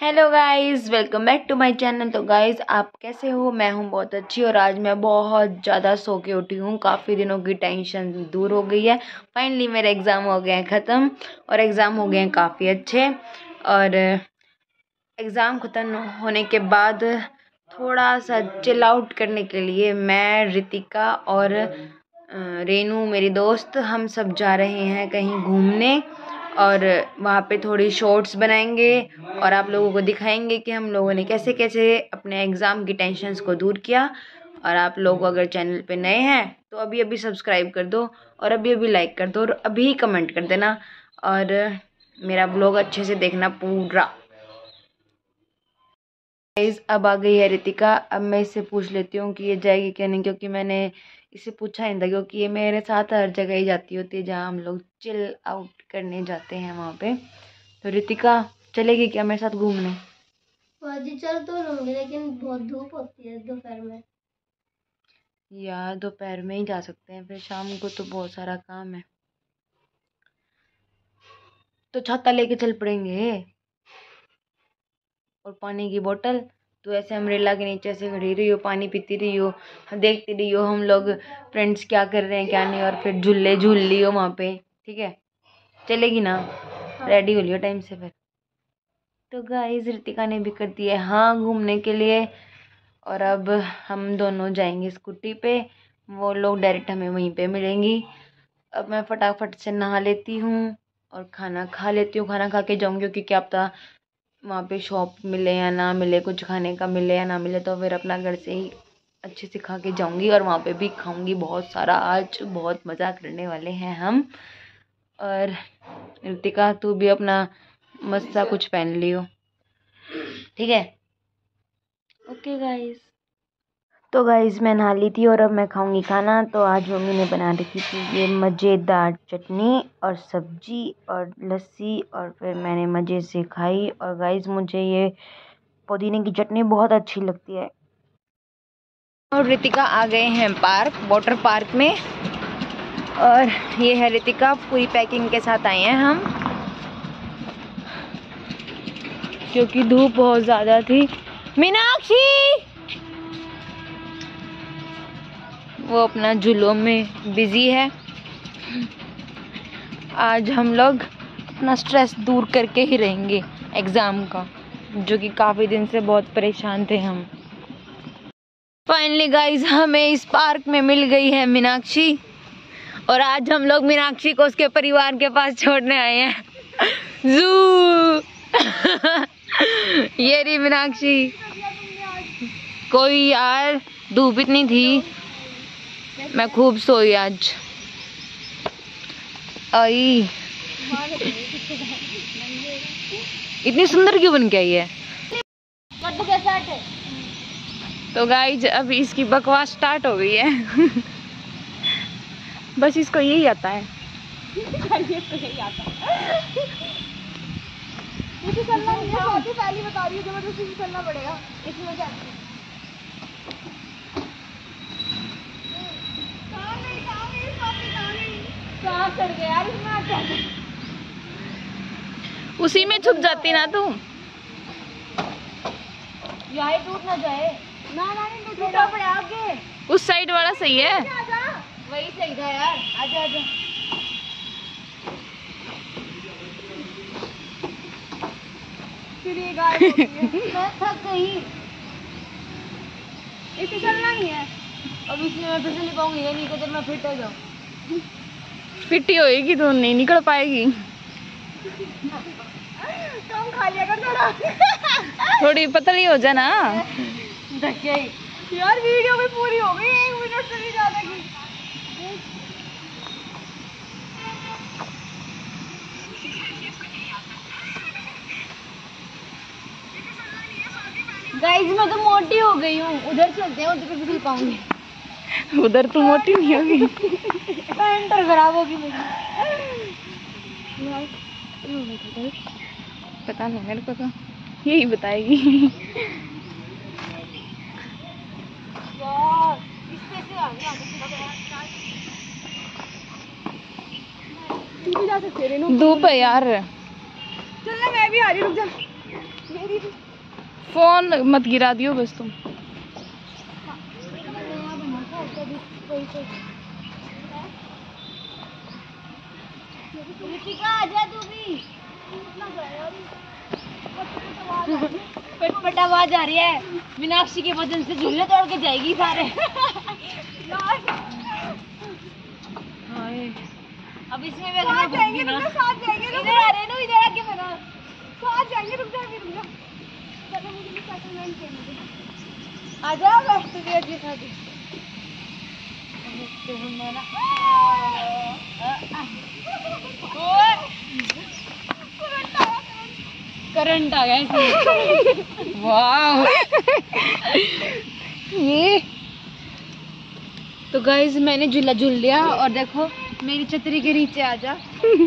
Hello guys, welcome back to my channel. तो guys, आप कैसे हो? मैं हूँ बहुत अच्छी और आज मैं बहुत ज़्यादा सो के उठी हूँ। काफ़ी दिनों की टेंशन दूर हो गई है। फाइनली मेरे एग्ज़ाम हो गए हैं ख़त्म और एग्ज़ाम हो गए हैं काफ़ी अच्छे। और एग्ज़ाम ख़त्म होने के बाद थोड़ा सा चिल आउट करने के लिए मैं, रितिका और रेनू मेरी दोस्त, हम सब जा रहे हैं कहीं घूमने और वहाँ पे थोड़ी शॉर्ट्स बनाएंगे और आप लोगों को दिखाएंगे कि हम लोगों ने कैसे कैसे अपने एग्ज़ाम की टेंशन्स को दूर किया। और आप लोग अगर चैनल पे नए हैं तो अभी अभी सब्सक्राइब कर दो और अभी अभी लाइक कर दो और अभी कमेंट कर देना और मेरा ब्लॉग अच्छे से देखना पूरा। गाइस, अब आ गई है रितिका। अब मैं इससे पूछ लेती हूँ कि ये जाएगी क्या नहीं, क्योंकि मैंने इसे पूछा नहीं था, क्योंकि ये मेरे साथ हर जगह ही जाती होती है जहाँ हम लोग चिल आउट करने जाते हैं वहाँ पे। तो रितिका चलेगी क्या मेरे साथ घूमने? जी चल तो लूंगी, लेकिन बहुत धूप होती है दोपहर में। यार दोपहर में ही जा सकते हैं, फिर शाम को तो बहुत सारा काम है। तो छाता लेके चल पड़ेंगे और पानी की बोतल। तो ऐसे अम्ब्रेला के नीचे से खड़ी रही हो, पानी पीती रही हो, देखती रही हो हम लोग फ्रेंड्स क्या कर रहे हैं क्या नहीं, और फिर झूले झूल लियो वहाँ पे। ठीक है, चलेगी ना? हाँ। रेडी हो लियो टाइम से फिर। तो गाइस, रितिका ने भी कर दिया हाँ घूमने के लिए और अब हम दोनों जाएंगे स्कूटी पे। वो लोग डायरेक्ट हमें वहीं पे मिलेंगी। अब मैं फटाफट से नहा लेती हूँ और खाना खा लेती हूँ। खाना खा के जाऊँगी, क्योंकि क्या पता वहाँ पे शॉप मिले या ना मिले, कुछ खाने का मिले या ना मिले, तो फिर अपना घर से ही अच्छे से खा के जाऊँगी और वहाँ पे भी खाऊँगी बहुत सारा। आज बहुत मज़ा करने वाले हैं हम। और रितिका तू भी अपना मस्त सा कुछ पहन लियो, ठीक है? Okay guys. तो गाइस, मैं नहा ली थी और अब मैं खाऊंगी खाना। तो आज मम्मी ने बना रखी थी ये मज़ेदार चटनी और सब्जी और लस्सी, और फिर मैंने मज़े से खाई। और गाइस, मुझे ये पुदीने की चटनी बहुत अच्छी लगती है। और रितिका आ गए हैं पार्क, वाटर पार्क में। और ये है रितिका, पूरी पैकिंग के साथ आए हैं हम, क्योंकि धूप बहुत ज़्यादा थी। मीनाक्षी वो अपना झूलों में बिजी है। आज हम लोग अपना स्ट्रेस दूर करके ही रहेंगे एग्ज़ाम का, जो कि काफ़ी दिन से बहुत परेशान थे हम। फाइनली गाइस, हमें इस पार्क में मिल गई है मीनाक्षी और आज हम लोग मीनाक्षी को उसके परिवार के पास छोड़ने आए हैं। जू ये रही मीनाक्षी। कोई यार, धूप इतनी थी, मैं खूब सोई आज। आई इतनी सुंदर क्यों बन के आई है? तो गाइज, अब इसकी बकवास स्टार्ट हो गई है। बस इसको यही आता है। मुझे चलना नहीं है, बहुत ही पहली बता रही हूँ, जबरदस्ती से चलना पड़ेगा इसमें। क्या चढ़ गया यार इसमें, उसी में छुप जाती ना तू। यार टूट ना जाए। ना नहीं टूटा पड़े आगे। उस साइड वाला सही है, वही सही था यार। आजा आजा। फिर ये गायब हो गई है। मैं थक गई, इसे चलना ही है। अब इसमें मैं फिर से नहीं पाऊंगी, नहीं तो मैं फिट हो जाऊँ। फिटी होएगी तो नहीं निकल पाएगी। कम खा लिया कर थोड़ा। थोड़ी पतली हो जा ना। यार वीडियो भी पूरी हो गई, 1 मिनट से भी ज्यादा की। गाइस, मैं तो मोटी हो गई हूँ। उधर चलते हैं, उधर भी चल पाऊंगी। उधर तो मोटी नहीं होगी। पैंट खराब होगी मेरी। पता नहीं, मेरे को तो यही बताएगी। यार इससे से आ गया। तू भी जा सकती है रेनू। धूप है यार। चल ना, मैं भी आ रही हूँ, रुक जा। फोन मत गिरा दियो बस तुम। आजा तू भी। पट आवाज आ रही है, मीनाक्षी के वजन से झूले तोड़ के जाएगी सारे। अब इसमें भी साथ जाएंगे, साथ जाएंगे। इधर आ रहे ना, इधर आके मेरा साथ जाएंगे। रुक जा, रुक जा। चलो मुझे भी सेटलमेंट करने दो। आ जाओ बस तू भी अच्छी शादी। करंट आ गया। वाह। ये तो गाइस मैंने झूला झूल लिया और देखो मेरी छतरी के नीचे आ जा।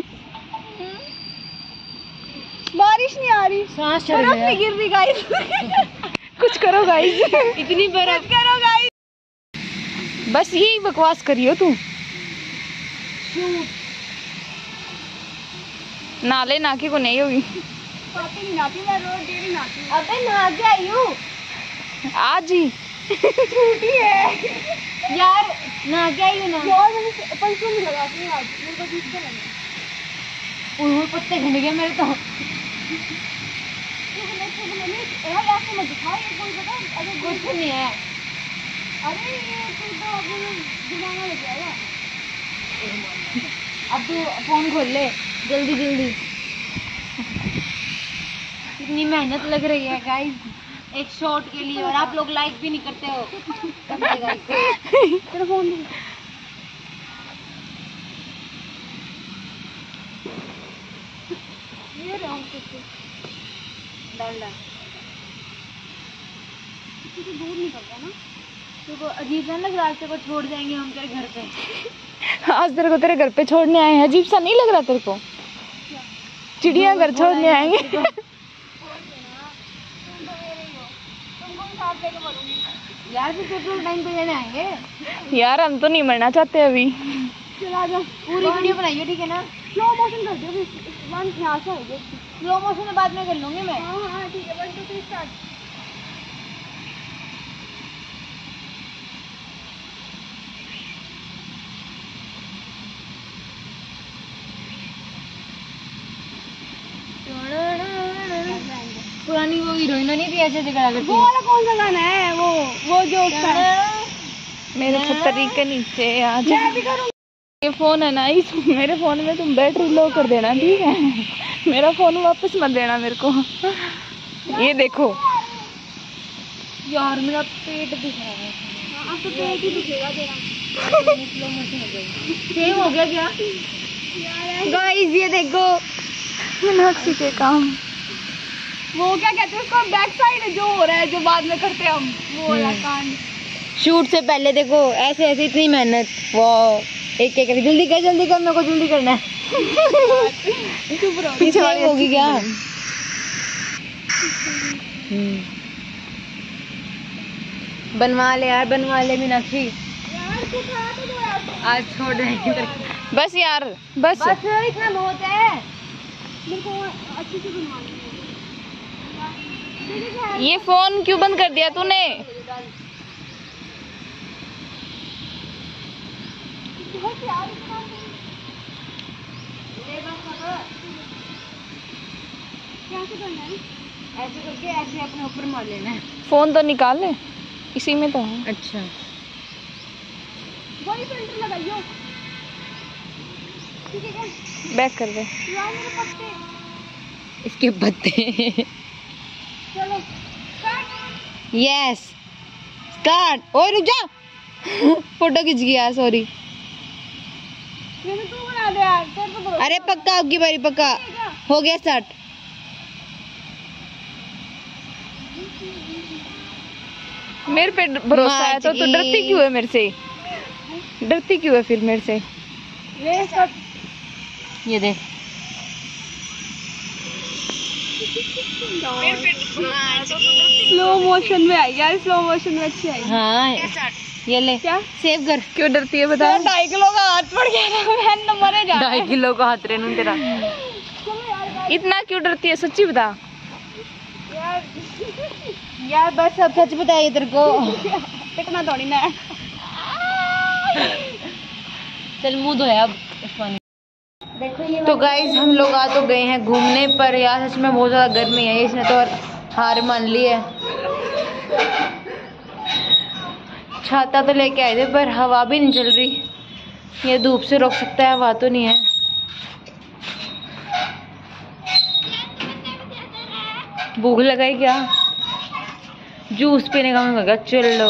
बारिश नहीं आ रही, सांस बर्फ नहीं गिर रही गाइस। कुछ करो गाइस, इतनी बर्फ करो गाइस। बस यही बकवास करियो तू। नाले नाके को नहीं होगी। अबे नहा के आई हूँ आज ही। छूटी है यार, नहा के आई हूँ ना यार। मैंने परसों में लगाती हूँ, आज मेरे को ठीक से लगा। पत्ते घिन गए मेरे तो। कुछ नहीं है। अरे ये तो दिमाग लग जाएगा। अब तू फोन खोल ले जल्दी जल्दी। कितनी मेहनत लग रही है गाइस एक शॉट के लिए, और आप लोग लाइक भी नहीं करते हो। तेरा फोन ये डालडा तो दूर निकलता ना, तो अजीब सा लग रहा है। को छोड़ जाएंगे हम तेरे घर पे। आज तेरे को तेरे घर पे छोड़ने आए हैं, अजीब सा नहीं लग रहा तेरे को? चिड़िया घर छोड़ने आएंगे। यार फिर टाइम पे लेने आएंगे। यार हम तो नहीं मरना चाहते अभी। चला जा, पूरी वीडियो बनाइए ठीक है ना। स्लो मोशन कर दियो, यहाँ से आएगी। स्लो मोशन में बाद में कर लूंगी मैं। हाँ ठीक है, 1 2 3 स्टार्ट। पुरानी वो हीरोइन नहीं थी ऐसे दिखा करती। वो वाला कौन सा गाना है? वो जो मेरे छतरी के नीचे आ जा। ये फोन है ना, इस मेरे फोन में तुम बैटरी लो कर देना ठीक है। मेरा फोन वापस मत देना मेरे को। ये देखो यार मेरा पेट दिख रहा है। अब तो पेट ही दिखेगा तेरा। सेम हो गया क्या गाइस? ये देखो मीनाक्षी के काम। वो क्या कहते हैं उसको, बैक साइड जो हो रहा है, जो बाद में करते हैं हम, वो वाला कांड। शूट से पहले देखो ऐसे ऐसे इतनी मेहनत। वाह, एक एक जल्दी कर मेरे को जल्दी करना है। पीछे वाली होगी क्या? बनवा ले यार, बनवा ले मीनाक्षी। आज छोड़ देंगे बस यार, बस इतना बहुत है। मेरे को अच्छे से बनवाना है। ये फोन क्यों बंद कर दिया तूने? ऐसे करके ऐसे अपने ऊपर मार लेना है। फोन तो निकाल ले, इसी में तो है। अच्छा वही फिल्टर लगाइयो ठीक है क्या? बैक कर दे यार मेरे पत्ते, इसके पत्ते। चलो यस स्टार्ट। ओए रुक जा। फोटो खींच गया, सॉरी। तू बना दे यार, तेरे को भरोसा। अरे पक्का आपकी बारी, पक्का हो गया स्टार्ट। मेरे पे भरोसा है तो डरती क्यों है मेरे से? डरती क्यों है फिर मेरे से? ये देख स्लो मोशन में आई यार, स्लो मोशन में अच्छी आई। हाँ ये ले, क्या सेव कर। क्यों डरती है बता? 2.5 किलो का हाथ पड़ गया ना, मैं मरे जा। 2.5 किलो का हाथ रे तेरा। इतना क्यों डरती है सच्ची बता। यार बस अब सच बताइए तेरे को पिटना थोड़ी ना है। चल मुंह धोया अब पानी। तो गाइज हम लोग आ तो गए हैं घूमने पर यार सच में बहुत ज़्यादा गर्मी है। इसने तो हार मान ली है। छाता तो लेके आए थे पर हवा भी नहीं चल रही। ये धूप से रोक सकता है, हवा तो नहीं है। भूख लगाई क्या? जूस पीने का मन लगा। चलो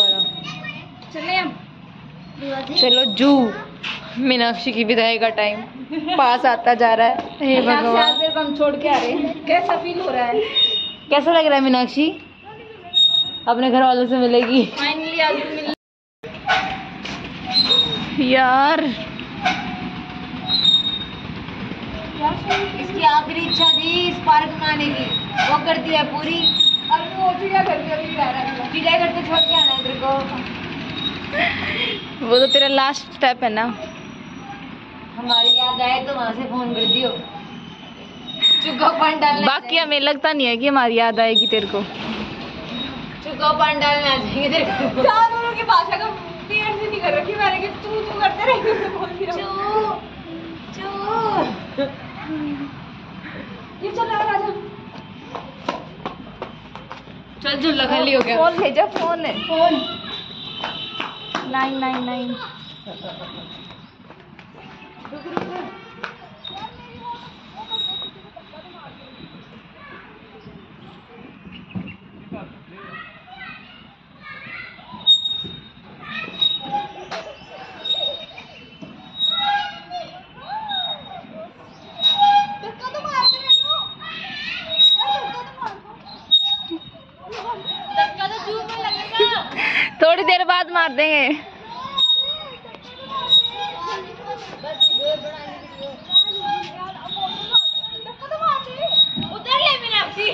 चलो जू। मीनाक्षी की विदाई का टाइम पास आता जा रहा है। हे भगवान, हम छोड़ के आ रहे हैं। कैसा फील हो रहा है? कैसा लग रहा है मीनाक्षी? अपने घर वालों से मिलेगी फाइनली आज मिल। यार इसकी आखिरी इच्छा थी इस पार्क में आने की, वो कर दी है पूरी। अब वो चिड़िया घर में अभी रह रहा है। चिड़िया घर तो छोड़ के आना है तेरे को। वो तो तेरा लास्ट स्टेप है ना। हमारी याद आए तो वहाँ से फोन कर दियो। चुको पान डालने बाकी हमें लगता नहीं है कि हमारी याद आएगी तेरे को। चुको पान डालने आ जाएंगे तेरे को। चार दोनों की भाषा का पेड़ से नहीं कर रखी मैंने कि तू करते रहेंगे। ये चल रहा है राजा। चल झूला खाली हो गया। फोन भेजा, फोन है। फोन 999। थोड़ी देर बाद मार देंगे। उधर ले मीनाक्षी।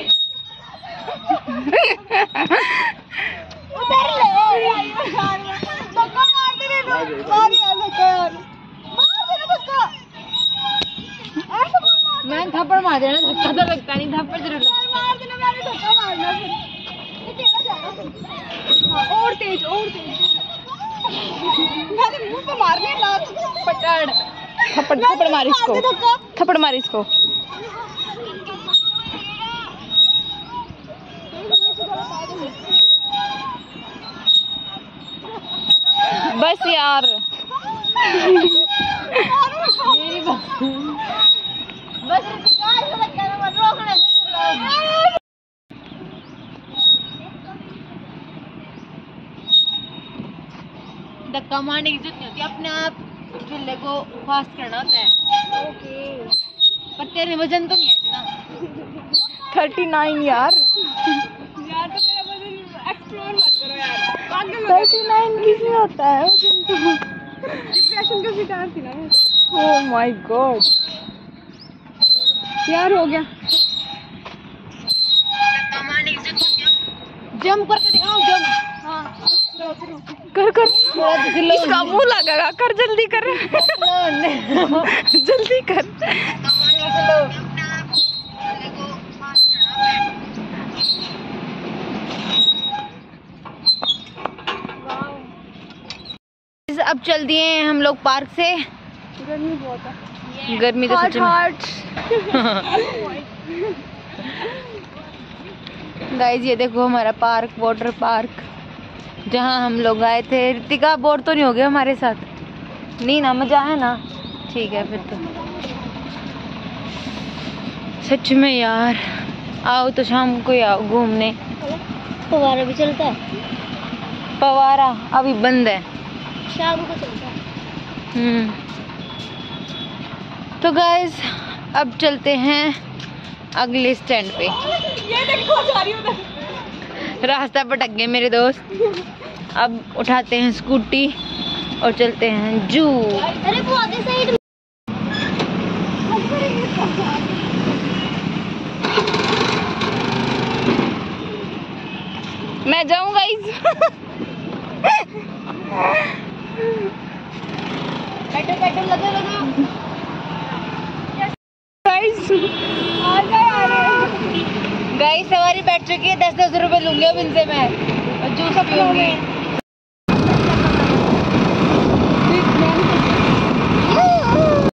उधर ले धक्का मार दे रे। मार यार धक्का यार। मार दे धक्का। मैं थप्पड़ मार देना। धक्का तो लगता नहीं, थप्पड़ जरूर लगता। मार देना। मैंने धक्का मारना फिर। ये तेरा जाएगा। और तेज और तेज। मैंने मुंह पे मारने लात पटड़। थप्पड़ मार इसको, थप्पड़ मार इसको। बस यार बस रोकने धक्का मारने की जरूरत नहीं होती, अपने आप झूले को फास्ट करना होता है। पर तेरे वजन तो नहीं है इतना। 39 यार। यार तो मेरा वजन एक्सप्लोर मत करो यार। 39 किसमें होता है? डिप्रेशन का शिकार थी ना मैं। Oh my god. यार हो गया। जंप करके दिखाओ, जंप। हाँ कर कर। इसका मुंह लगेगा। कर जल्दी कर। जल्दी कर। अब चल दिए हैं हम लोग पार्क से। गर्मी बहुत है। गर्मी तो सच में। गाइस ये देखो हमारा पार्क, वाटर पार्क, जहाँ हम लोग आए थे। ऋतिका बोर तो नहीं हो गया हमारे साथ? नहीं ना, मजा है ना? ठीक है फिर तो। सच में यार, आओ तो शाम को ही आओ घूमने। फव्वारा भी चलता है। फव्वारा अभी बंद है। शाम को चलता है। तो गाइस अब चलते हैं अगले स्टैंड पे। ये देखो जा रही हूँ। रास्ता भटक गए मेरे दोस्त। अब उठाते हैं स्कूटी और चलते हैं जू। अरे वो आगे साइड। मैं जाऊंगा इस। पेट्रोल लगा गाइस गाइस सवारी बैठ चुकी है, 10-10 रुपए लूंगी अब इनसे मैं और जूस पीऊंगी।